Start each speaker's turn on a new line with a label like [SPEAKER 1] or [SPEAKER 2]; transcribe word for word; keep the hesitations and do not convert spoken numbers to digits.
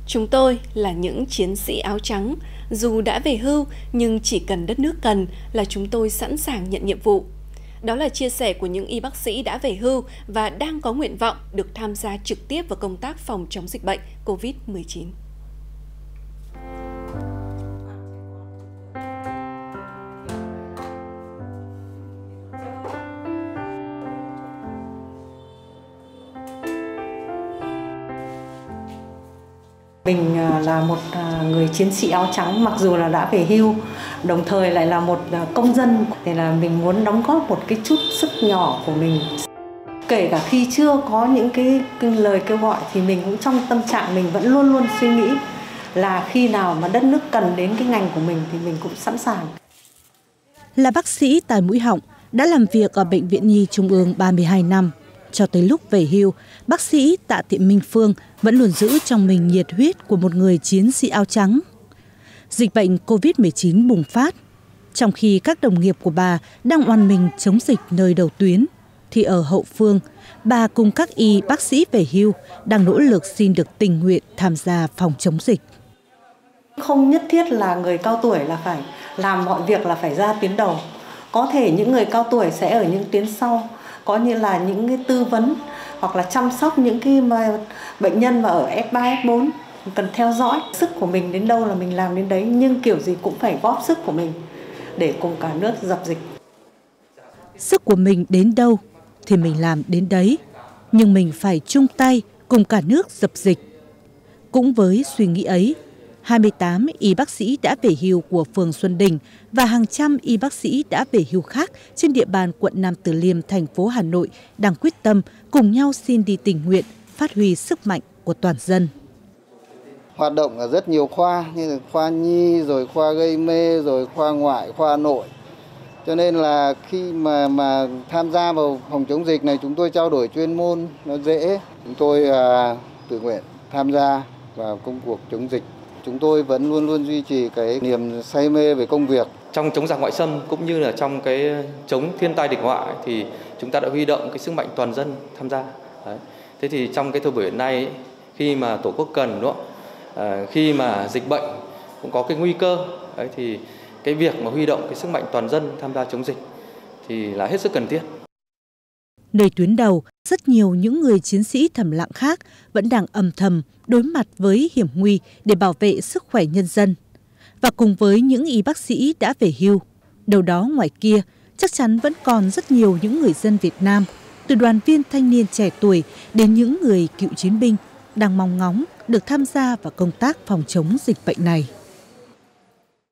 [SPEAKER 1] Chúng tôi là những chiến sĩ áo trắng, dù đã về hưu nhưng chỉ cần đất nước cần là chúng tôi sẵn sàng nhận nhiệm vụ. Đó là chia sẻ của những y bác sĩ đã về hưu và đang có nguyện vọng được tham gia trực tiếp vào công tác phòng chống dịch bệnh covid mười chín.
[SPEAKER 2] Mình là một người chiến sĩ áo trắng, mặc dù là đã về hưu, đồng thời lại là một công dân, thì là mình muốn đóng góp một cái chút sức nhỏ của mình. Kể cả khi chưa có những cái lời kêu gọi thì mình cũng trong tâm trạng mình vẫn luôn luôn suy nghĩ là khi nào mà đất nước cần đến cái ngành của mình thì mình cũng sẵn sàng.
[SPEAKER 3] Là bác sĩ tai mũi họng, đã làm việc ở Bệnh viện Nhi Trung ương ba mươi hai năm. Cho tới lúc về hưu, bác sĩ Tạ Thị Minh Phương vẫn luôn giữ trong mình nhiệt huyết của một người chiến sĩ áo trắng. Dịch bệnh covid mười chín bùng phát. Trong khi các đồng nghiệp của bà đang oàn mình chống dịch nơi đầu tuyến, thì ở hậu phương, bà cùng các y bác sĩ về hưu đang nỗ lực xin được tình nguyện tham gia phòng chống dịch.
[SPEAKER 2] Không nhất thiết là người cao tuổi là phải làm mọi việc là phải ra tuyến đầu. Có thể những người cao tuổi sẽ ở những tuyến sau, có như là những cái tư vấn hoặc là chăm sóc những cái mà bệnh nhân mà ở ép ba, ép bốn cần theo dõi. Sức của mình đến đâu là mình làm đến đấy, nhưng kiểu gì cũng phải góp sức của mình để cùng cả nước dập dịch.
[SPEAKER 3] Sức của mình đến đâu thì mình làm đến đấy, nhưng mình phải chung tay cùng cả nước dập dịch. Cũng với suy nghĩ ấy, hai mươi tám y bác sĩ đã về hưu của phường Xuân Đình và hàng trăm y bác sĩ đã về hưu khác trên địa bàn quận Nam Từ Liêm, thành phố Hà Nội đang quyết tâm cùng nhau xin đi tình nguyện, phát huy sức mạnh của toàn dân.
[SPEAKER 4] Hoạt động ở rất nhiều khoa như là khoa nhi, rồi khoa gây mê, rồi khoa ngoại, khoa nội. Cho nên là khi mà mà tham gia vào phòng chống dịch này, chúng tôi trao đổi chuyên môn nó dễ. Chúng tôi à, tự nguyện tham gia vào công cuộc chống dịch. Chúng tôi vẫn luôn luôn duy trì cái niềm say mê về công việc.
[SPEAKER 5] Trong chống giặc ngoại xâm cũng như là trong cái chống thiên tai địch họa thì chúng ta đã huy động cái sức mạnh toàn dân tham gia. Đấy. Thế thì trong cái thời buổi hiện nay ấy, khi mà Tổ quốc cần, đúng không? À, khi mà dịch bệnh cũng có cái nguy cơ, đấy, thì cái việc mà huy động cái sức mạnh toàn dân tham gia chống dịch thì là hết sức cần thiết.
[SPEAKER 3] Nơi tuyến đầu, rất nhiều những người chiến sĩ thầm lặng khác vẫn đang âm thầm đối mặt với hiểm nguy để bảo vệ sức khỏe nhân dân. Và cùng với những y bác sĩ đã về hưu, đâu đó ngoài kia chắc chắn vẫn còn rất nhiều những người dân Việt Nam, từ đoàn viên thanh niên trẻ tuổi đến những người cựu chiến binh đang mong ngóng được tham gia vào công tác phòng chống dịch bệnh này.